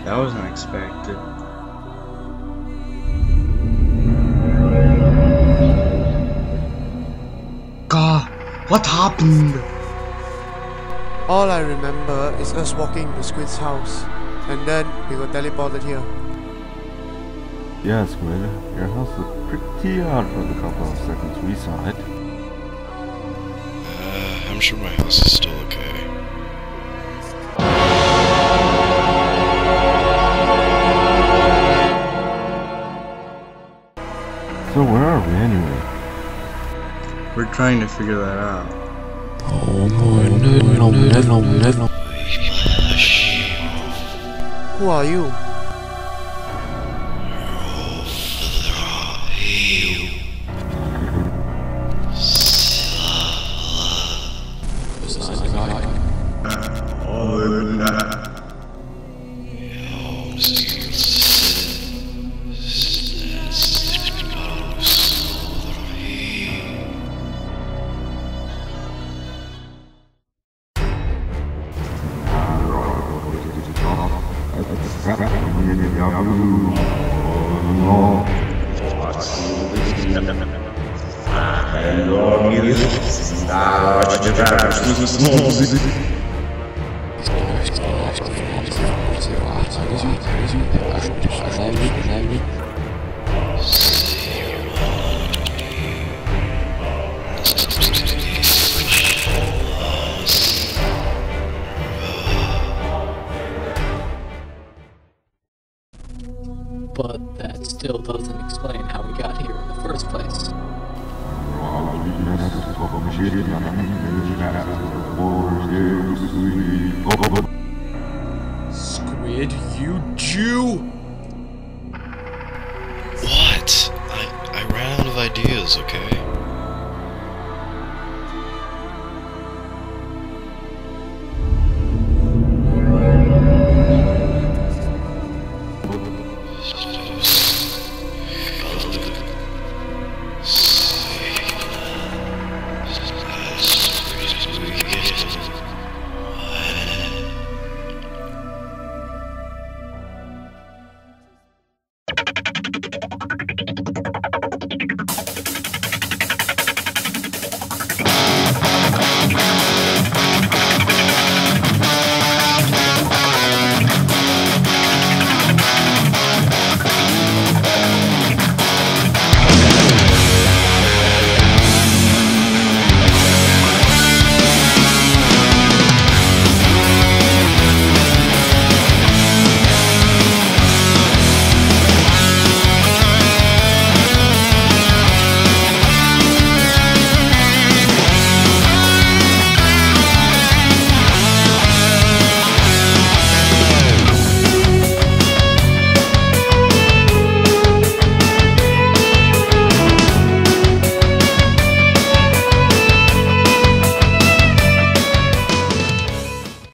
That was unexpected. God, what happened? All I remember is us walking to Squid's house, and then we got teleported here. Yeah, Squid, your house looked pretty odd for the couple of seconds we saw it. I'm sure my house is still okay. So where are we anyway? We're trying to figure that out. Who are you? But that still doesn't explain how we got here in the first place. Squid, you Jew! What? I ran out of ideas, okay?